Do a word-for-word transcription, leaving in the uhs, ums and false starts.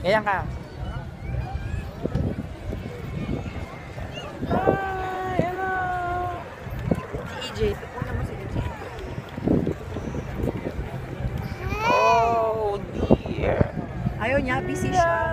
Ganyan ka. Hi, hello. Si E J. Una mo si E J. Oh dear. Ayaw niya, busy siya.